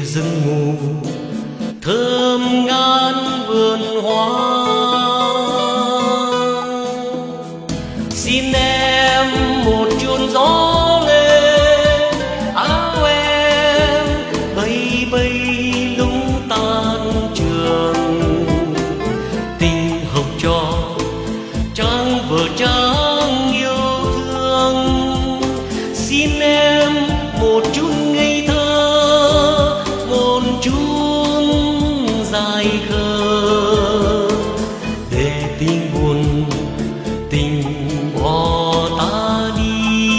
rừng mù thơm ngát vườn hoa. Xin em một chốn gió lên áo em bay bay lung tan trường. Tình học trò trang vợ trang yêu thương. Xin em một chút ngây thơ, một chút dài khờ, để tình buồn tình bỏ ta đi.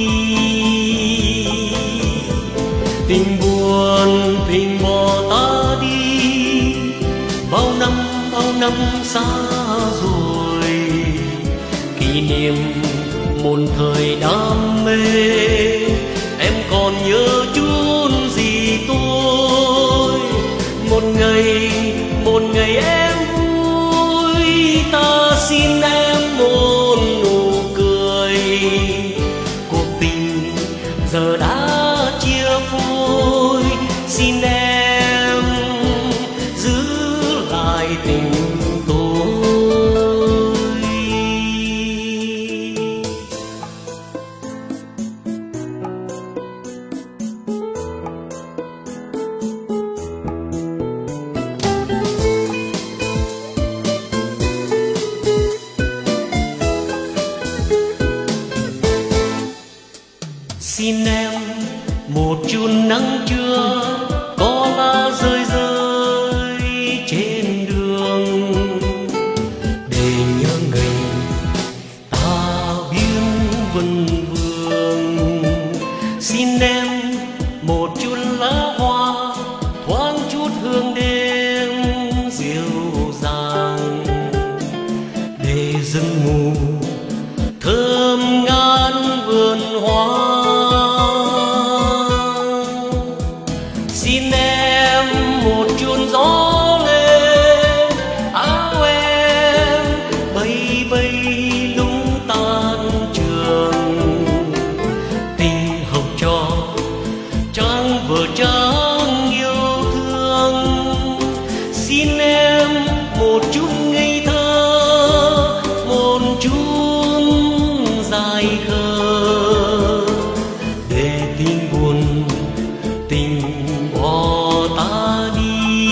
Tình buồn tình bỏ ta đi, bao năm xa rồi. Kỷ niệm một thời đam mê, em còn nhớ chút gì tôi. Một ngày em vui, ta xin em một nụ cười. Cuộc tình giờ đã chia phôi, xin em giữ lại tình tôi. Xin em một chút nắng trưa, có lá rơi rơi trên đường, để nhớ ngày ta biến vân vương. Xin em một chút lá hoa, thoáng chút hương đêm dịu dàng, để rừng mù thơm ngát vườn hoa. Xin em một chốn gió lên áo em bay bay lung tan trường. Tình học trò trang vợ trang yêu thương. Xin em một chút ngây thơ, một chút dài khờ, để tình buồn tình bỏ ta đi.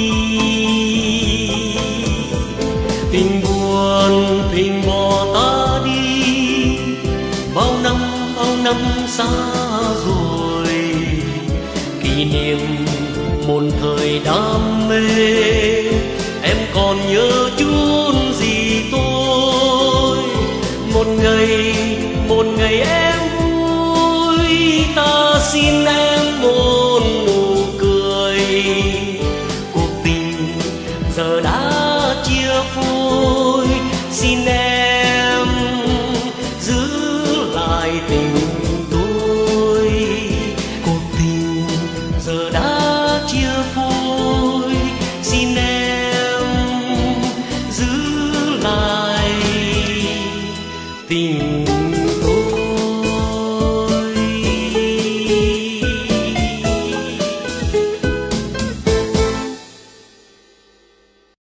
Tình buồn tình bỏ ta đi, bao năm xa rồi. Kỷ niệm một thời đam mê, em còn nhớ chút gì tôi. Một ngày em vui, ta xin em